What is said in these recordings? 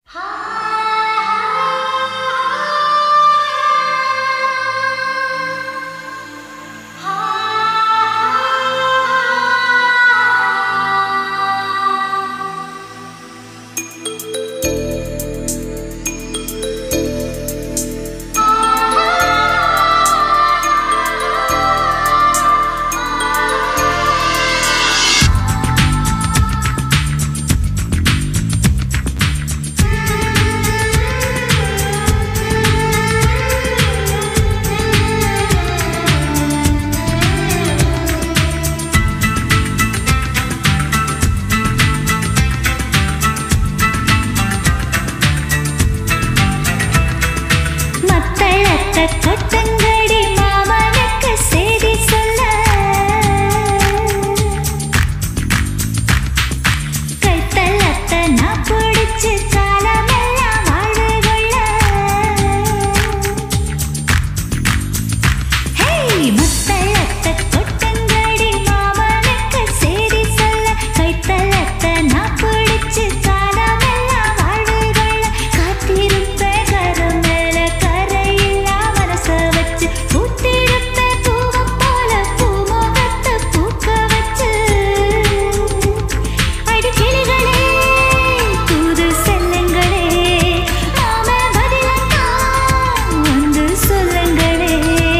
கொட்டங்கடி மாமனுக்கு செய்தி சொல்ல கைத்தலத்தை நான் பிடிச்சு காலமெல்லாம் வாழ்வு கொள்ள முத்தலத்தை கொட்டங்கடி மாமனுக்கு செய்தி சொல்ல கைத்தலத்தை நான் பிடிச்சு காலமெல்லாம் வாழ்வு கொள்ள காத்திருப்ப கரம் மேல கரையில்லா மனச வச்சு பூத்திருப்ப பூவை போல பூமுகத்தை பூக்க வச்சு அடி கிளிகளே தூது செல்லுங்களே மாம பதிலத்தான் வந்து சொல்லுங்களே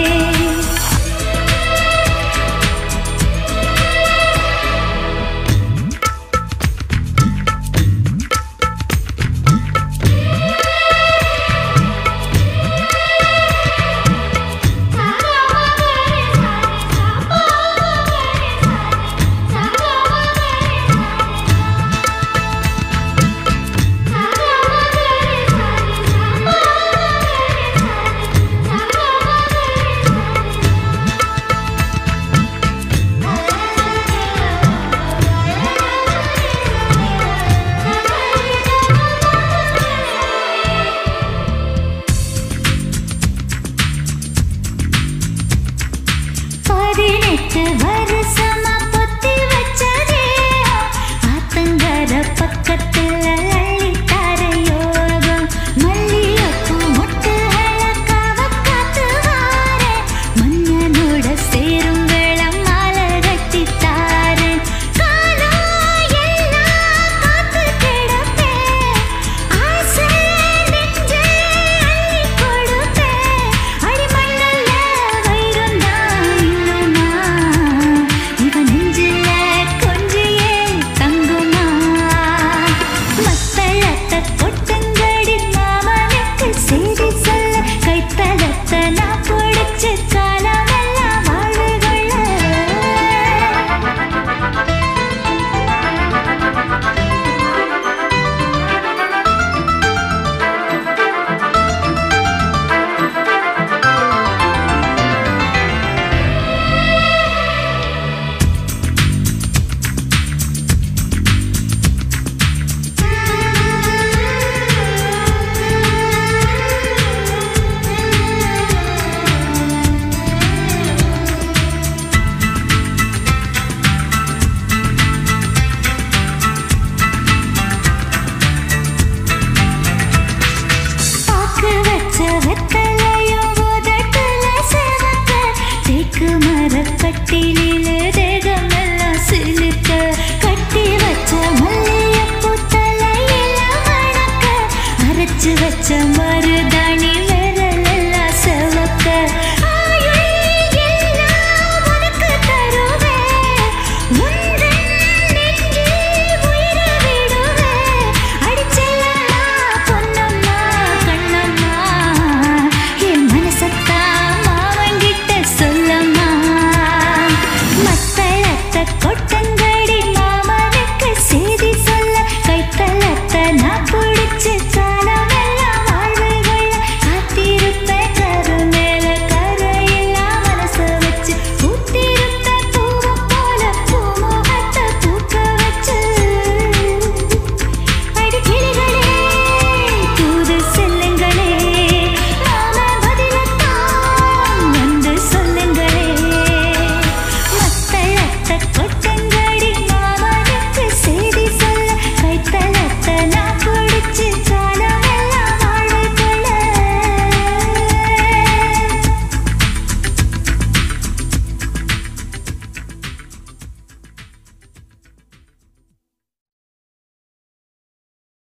வருஷமா பொத்தி வச்சதே ஆத்தங்கர பக்கத்துல அள்ளித்தார யோகம் மல்லியப்பூ மொட்டுகள காத்து வார மன்னனோட சேரும் வேளம் மாலை கட்டித்தாரு காலம் எல்லாம் காத்து கிடப்பேன் ஆசை நெஞ்சே அள்ளி கொடுப்பேன் அடிமண்ணல்ல வைரந்தான் இல்லுமா இவன் நெஞ்சில கொஞ்சியே தங்குமா மத்தளத்தை கொட்டங்கடி மாமனுக்கு செய்தி சொல்ல கைத்தலத்தை நான் பிடிச்சு காலமெல்லாம் வாழ்வு கொள்ள பாக்கு வச்ச வெத்தலையும் உதட்டுல செவக்க தேக்கு மரக்கட்டிலில தேகமெல்லாம் சிலுக்க கட்டி வச்ச மல்லியப்பூ தலையில மணக்க அரைச்சு வச்ச மர